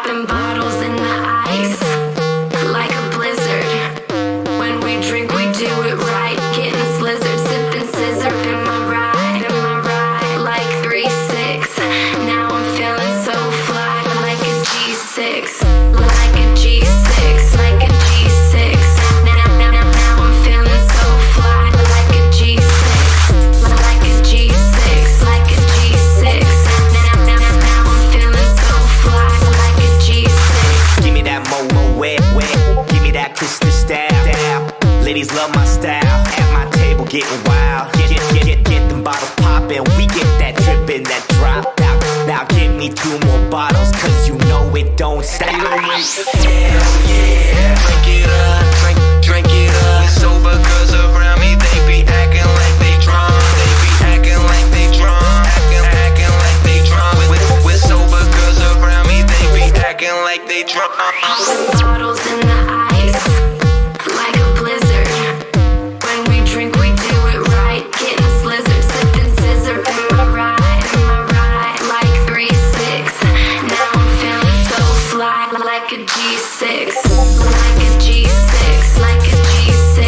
Popping bottles in the ice like a blizzard. When we drink, we do it right. Getting slizzard, sipping scissor in my ride, like 3-6. Now I'm feeling so fly, like a G6, like a G6, like a G6. Now I'm feeling so fly, like a G6, like a G6, like a G6. Now I'm feeling so fly, like a G6. Give me that Momo wet, give me that Krista style. Ladies love my style, at my table getting wild. Get them bottles poppin', we get that drippin', that drop out. Now give me 2 more bottles, cause you know it don't stop. Hell yeah, drink it up, drink it up. Sober girls around me, they be acting like they drunk. They be acting like they drunk, acting like they drunk. With sober girls around me, they be acting like they drunk. Popping bottles in the ice like a blizzard. When we drink, we do it right. Getting slizzard, sipping scissor in my ride, like 3-6. Now I'm feeling so fly, like a G6, like a G6, like a G6.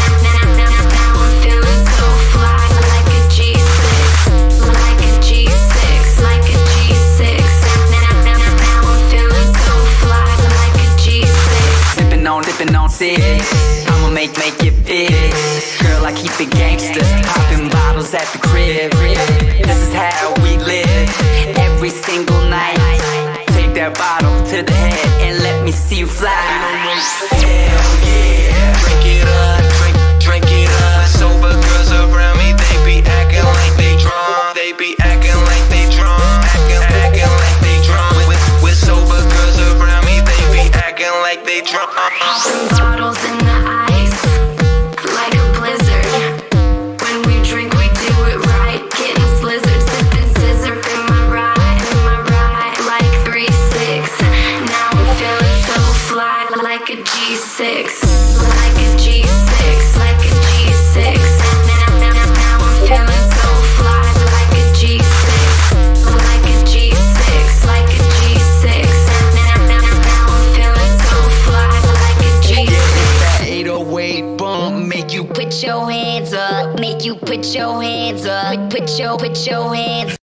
Now I'm feeling so fly, like a G6, like a G6, like a G6. Now I'm feeling so fly, like a G6. Sippin' on 6. I'ma make it fit. Girl, I keep it gangsta. Popping bottles at the crib. This is how we live. Every single night. Take that bottle to the head and let me see you fly. Hell yeah, drink it up, drink it up. Sober girls around me, they be acting like they drunk. They be acting like they drunk, acting like they drunk. With sober girls around me, they be acting like they drunk. Popping bottles in the ice like a blizzard. When we drink, we do it right. Getting slizzard, sipping scissor in my ride, like 3-6. Now I'm feeling so fly, like a G6, like a G6, like a G6. Now I'm feeling so fly, like a G6, like a G6, like a G6. Now I'm feeling so fly, like a G6. That 808 bump make you Put your hands up, make you put your hands up, put your hands